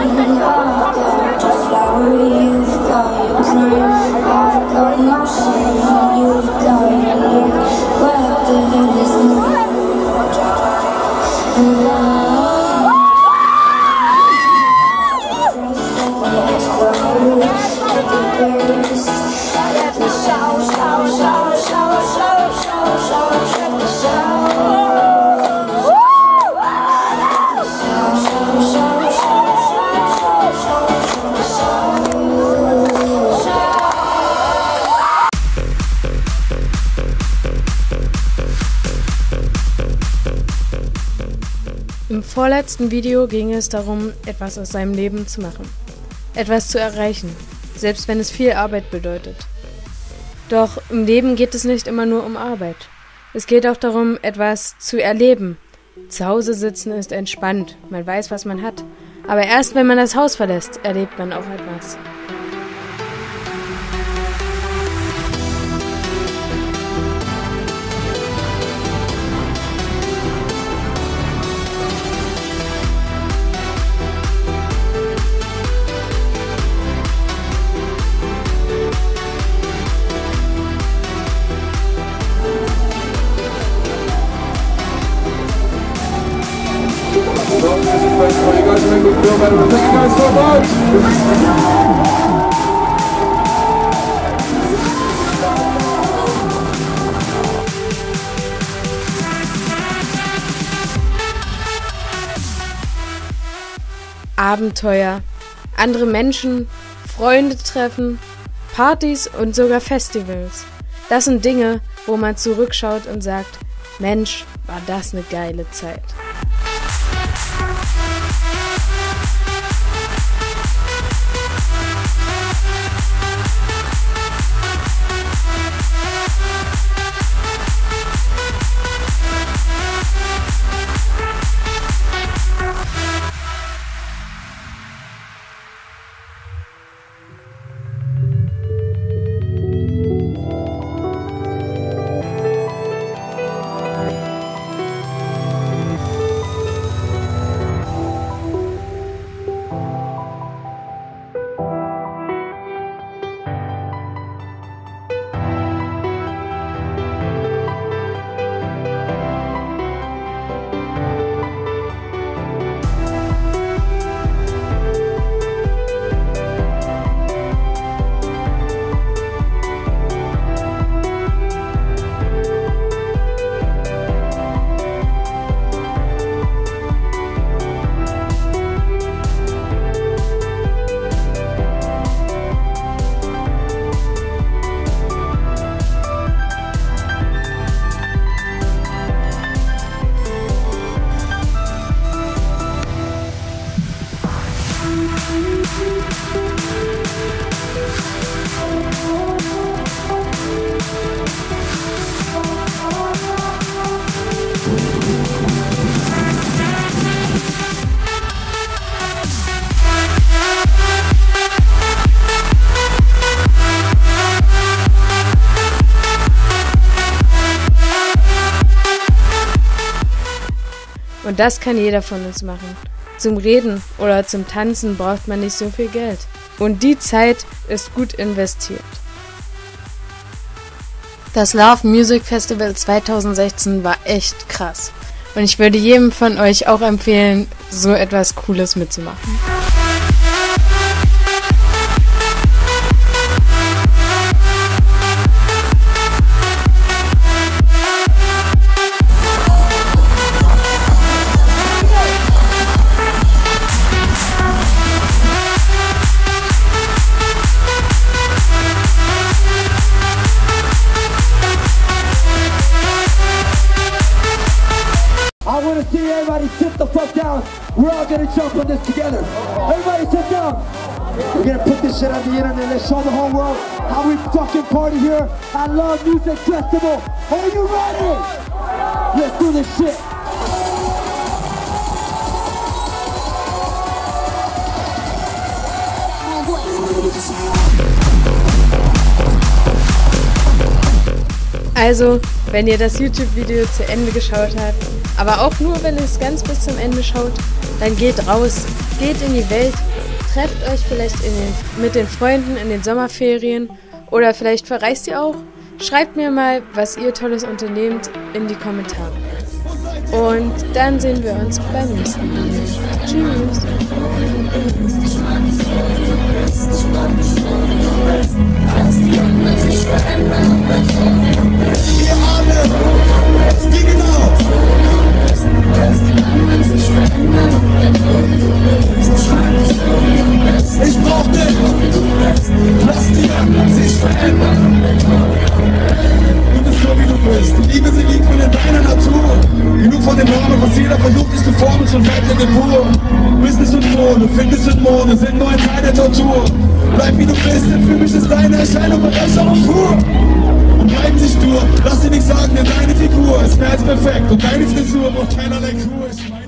Im vorletzten Video ging es darum, etwas aus seinem Leben zu machen, etwas zu erreichen, selbst wenn es viel Arbeit bedeutet. Doch im Leben geht es nicht immer nur um Arbeit. Es geht auch darum, etwas zu erleben. Zu Hause sitzen ist entspannt, man weiß, was man hat. Aber erst wenn man das Haus verlässt, erlebt man auch etwas. Abenteuer, andere Menschen, Freunde treffen, Partys und sogar Festivals. Das sind Dinge, wo man zurückschaut und sagt, Mensch, war das eine geile Zeit. Und das kann jeder von uns machen. Zum Reden oder zum Tanzen braucht man nicht so viel Geld. Und die Zeit ist gut investiert. Das Love Music Festival 2016 war echt krass. Und ich würde jedem von euch auch empfehlen, so etwas Cooles mitzumachen. I want to see everybody sit the fuck down. We're all gonna jump on this together. Everybody sit down. We're gonna put this shit on the internet. Let's show the whole world how we fucking party here at Love Music Festival. Are you ready? Let's do this shit. Also, wenn ihr das YouTube-Video zu Ende geschaut habt, aber auch nur, wenn ihr es ganz bis zum Ende schaut, dann geht raus, Geht in die Welt, trefft euch vielleicht mit den Freunden in den Sommerferien oder vielleicht verreist ihr auch. Schreibt mir mal, was ihr Tolles unternehmt, in die Kommentare. Und dann sehen wir uns beim nächsten Video. Tschüss! Ihr alle, wie genau? Ich brauch dich, lass dir sich verändern. Du bist so wie du bist, die Liebe, sie liegt von in deiner Natur. Genug von den Normen, was jeder versucht dich zu formen, schon fällt in den Pur. Business und Mode, Fitness und Mode sind nur ein Teil der Tortur. Bleib wie du bist, denn für mich ist deine Erscheinung Bereicherung pur. Und bleiben sie stur, lass dir nichts sagen, denn deine Figur ist mehr als perfekt und deine Frisur braucht keinerlei Kur.